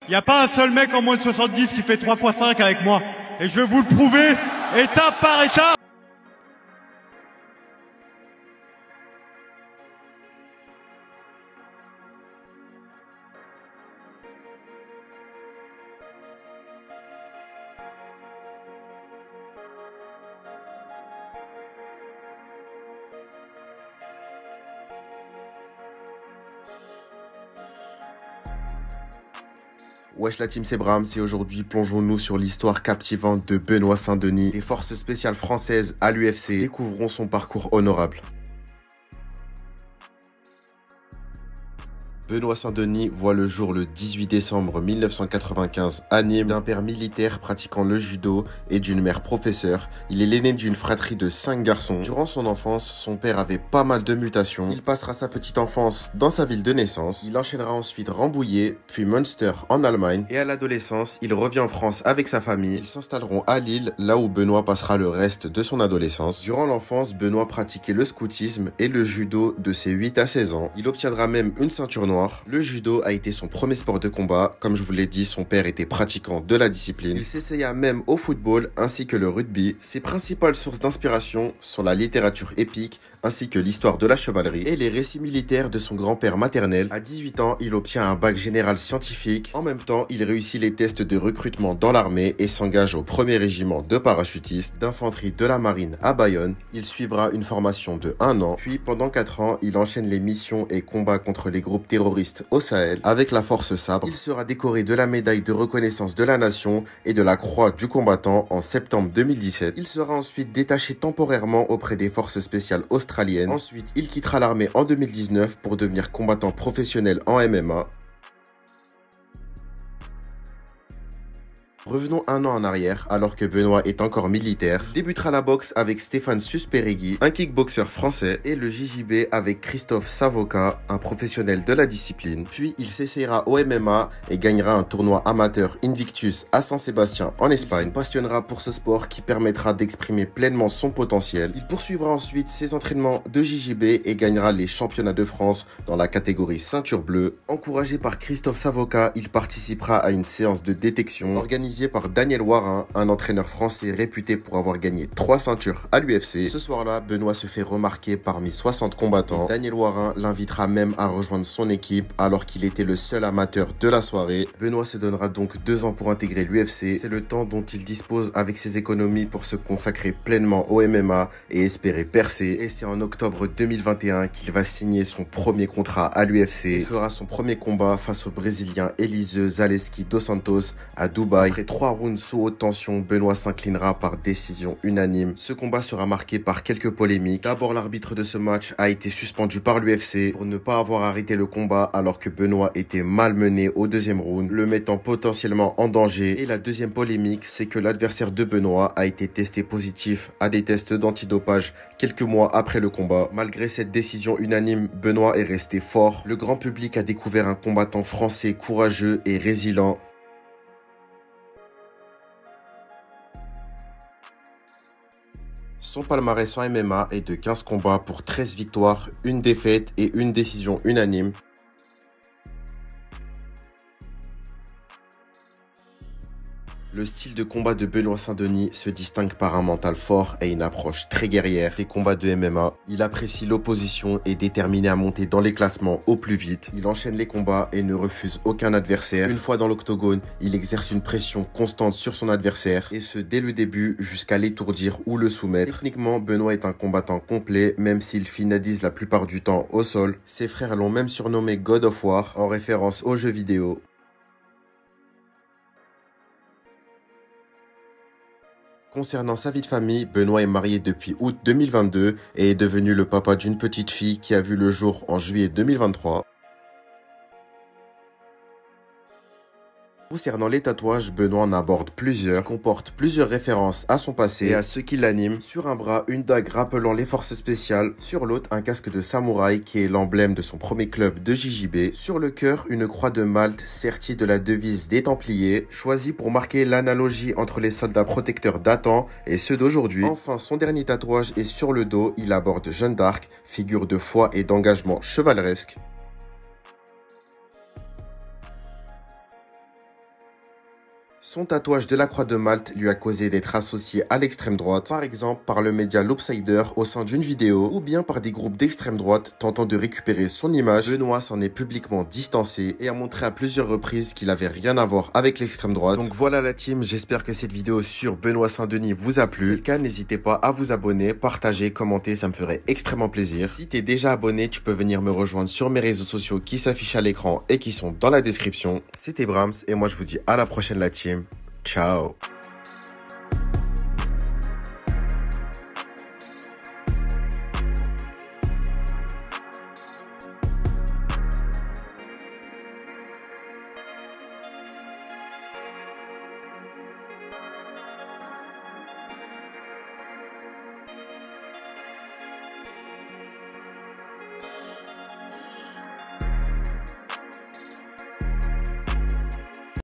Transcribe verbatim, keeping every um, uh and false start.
Il n'y a pas un seul mec en moins de soixante-dix qui fait trois fois cinq avec moi. Et je vais vous le prouver, étape par étape. Wesh la team, c'est Brahms et aujourd'hui plongeons-nous sur l'histoire captivante de Benoît Saint-Denis. Les forces spéciales françaises à l'U F C découvrons son parcours honorable. Benoît Saint-Denis voit le jour le dix-huit décembre mille neuf cent quatre-vingt-quinze à Nîmes. D'un père militaire pratiquant le judo et d'une mère professeure, il est l'aîné d'une fratrie de cinq garçons. Durant son enfance, son père avait pas mal de mutations. Il passera sa petite enfance dans sa ville de naissance. Il enchaînera ensuite Rambouillet, puis Münster en Allemagne. Et à l'adolescence, il revient en France avec sa famille. Ils s'installeront à Lille, là où Benoît passera le reste de son adolescence. Durant l'enfance, Benoît pratiquait le scoutisme et le judo de ses huit à seize ans. Il obtiendra même une ceinture noire. Le judo a été son premier sport de combat. Comme je vous l'ai dit, son père était pratiquant de la discipline. Il s'essaya même au football ainsi que le rugby. Ses principales sources d'inspiration sont la littérature épique ainsi que l'histoire de la chevalerie et les récits militaires de son grand-père maternel. À dix-huit ans, il obtient un bac général scientifique. En même temps, il réussit les tests de recrutement dans l'armée et s'engage au premier régiment de parachutistes d'infanterie de la marine à Bayonne. Il suivra une formation de un an, puis pendant quatre ans, il enchaîne les missions et combats contre les groupes terroristes au Sahel. Avec la force Sabre, il sera décoré de la médaille de reconnaissance de la nation et de la croix du combattant en septembre deux mille dix-sept. Il sera ensuite détaché temporairement auprès des forces spéciales australiennes. Ensuite, il quittera l'armée en deux mille dix-neuf pour devenir combattant professionnel en M M A. Revenons un an en arrière, alors que Benoît est encore militaire. Il débutera la boxe avec Stéphane Susperegui, un kickboxer français, et le J J B avec Christophe Savoca, un professionnel de la discipline. Puis il s'essayera au M M A et gagnera un tournoi amateur Invictus à San Sébastien en Espagne. Il se passionnera pour ce sport qui permettra d'exprimer pleinement son potentiel. Il poursuivra ensuite ses entraînements de J J B et gagnera les championnats de France dans la catégorie ceinture bleue. Encouragé par Christophe Savoca, il participera à une séance de détection organisée par Daniel Warin, un entraîneur français réputé pour avoir gagné trois ceintures à l'U F C. Ce soir-là, Benoît se fait remarquer parmi soixante combattants. Daniel Warin l'invitera même à rejoindre son équipe alors qu'il était le seul amateur de la soirée. Benoît se donnera donc deux ans pour intégrer l'U F C. C'est le temps dont il dispose avec ses économies pour se consacrer pleinement au M M A et espérer percer. Et c'est en octobre deux mille vingt et un qu'il va signer son premier contrat à l'U F C. Il fera son premier combat face au Brésilien Eliseu Zaleski dos Santos à Dubaï. Après trois rounds sous haute tension, Benoît s'inclinera par décision unanime. Ce combat sera marqué par quelques polémiques. D'abord, l'arbitre de ce match a été suspendu par l'U F C pour ne pas avoir arrêté le combat alors que Benoît était malmené au deuxième round, le mettant potentiellement en danger. Et la deuxième polémique, c'est que l'adversaire de Benoît a été testé positif à des tests d'antidopage quelques mois après le combat. Malgré cette décision unanime, Benoît est resté fort. Le grand public a découvert un combattant français courageux et résilient. Son palmarès en M M A est de quinze combats pour treize victoires, une défaite et une décision unanime. Le style de combat de Benoît Saint-Denis se distingue par un mental fort et une approche très guerrière des combats de M M A. Il apprécie l'opposition et est déterminé à monter dans les classements au plus vite. Il enchaîne les combats et ne refuse aucun adversaire. Une fois dans l'octogone, il exerce une pression constante sur son adversaire et ce dès le début jusqu'à l'étourdir ou le soumettre. Techniquement, Benoît est un combattant complet même s'il finalise la plupart du temps au sol. Ses frères l'ont même surnommé God of War en référence aux jeux vidéo. Concernant sa vie de famille, Benoît est marié depuis août deux mille vingt-deux et est devenu le papa d'une petite fille qui a vu le jour en juillet deux mille vingt-trois. Concernant les tatouages, Benoît en aborde plusieurs, comporte plusieurs références à son passé et à ceux qui l'animent. Sur un bras, une dague rappelant les forces spéciales. Sur l'autre, un casque de samouraï qui est l'emblème de son premier club de J J B. Sur le cœur, une croix de Malte sertie de la devise des Templiers, choisie pour marquer l'analogie entre les soldats protecteurs d'antan et ceux d'aujourd'hui. Enfin, son dernier tatouage est sur le dos. Il aborde Jeanne d'Arc, figure de foi et d'engagement chevaleresque. Son tatouage de la Croix de Malte lui a causé d'être associé à l'extrême droite, par exemple par le média L'Obsider au sein d'une vidéo, ou bien par des groupes d'extrême droite tentant de récupérer son image. Benoît s'en est publiquement distancé et a montré à plusieurs reprises qu'il avait rien à voir avec l'extrême droite. Donc voilà la team, j'espère que cette vidéo sur Benoît Saint-Denis vous a plu. Si c'est le cas, n'hésitez pas à vous abonner, partager, commenter, ça me ferait extrêmement plaisir. Si t'es déjà abonné, tu peux venir me rejoindre sur mes réseaux sociaux qui s'affichent à l'écran et qui sont dans la description. C'était Brahms et moi je vous dis à la prochaine la team. Ciao.